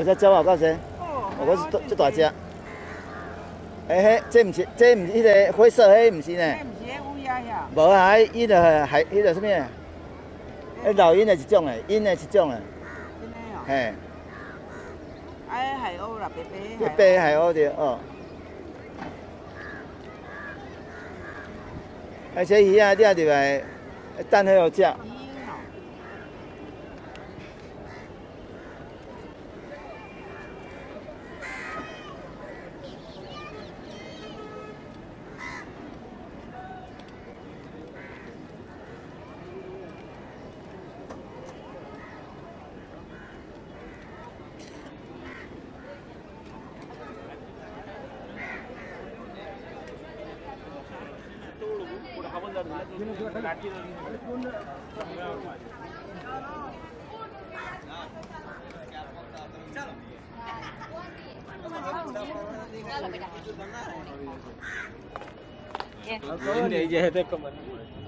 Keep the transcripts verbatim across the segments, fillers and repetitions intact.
这招好到谁？我是这大只。哎，迄这唔是，这唔是迄个灰色，迄唔是呢？ 这唔是迄乌鸦呀？ 无啊，迄伊就还迄个什么？迄老鹰的一种诶，鹰的一种诶。 真的哦。 嘿。 哎，海鸥啦，白白。 白白海鸥对哦。而且鱼啊，抓入来，等许好食。 Ini aja itu kemana?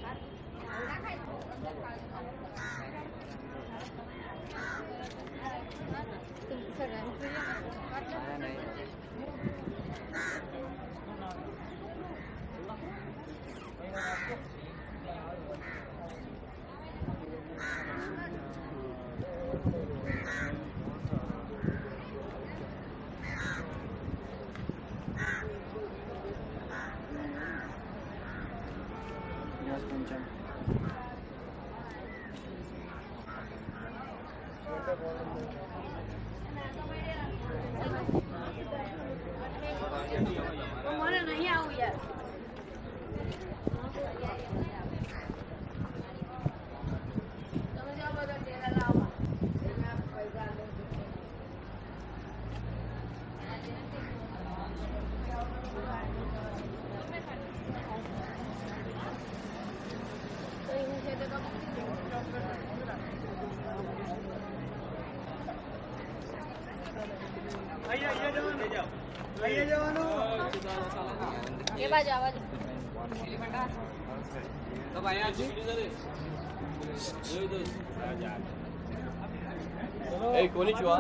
కొంచెం हमारा नहीं आऊ यार ये बाजू आवाज तो भाई आज ए कोनी चुआ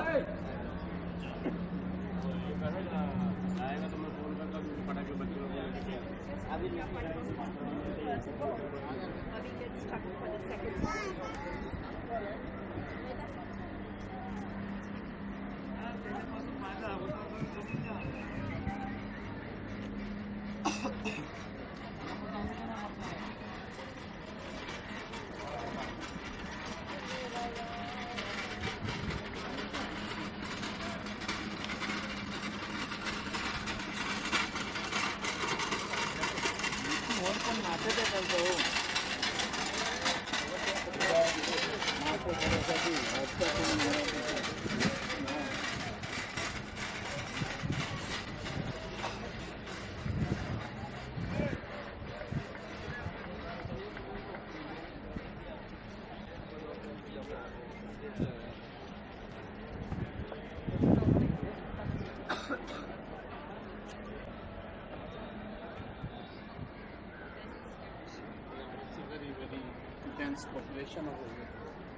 dense population over here.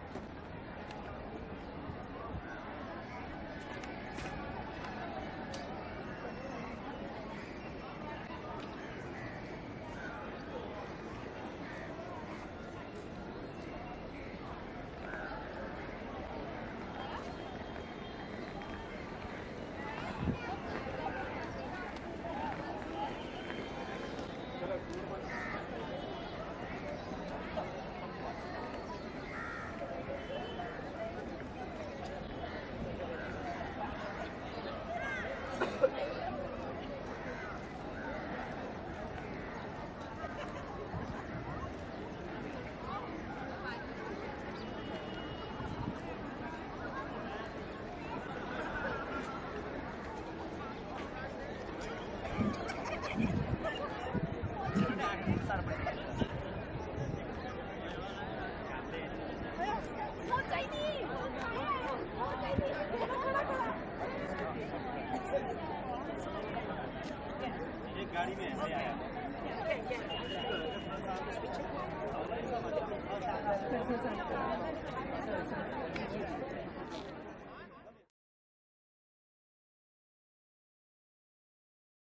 गाड़ी में ऐसे आया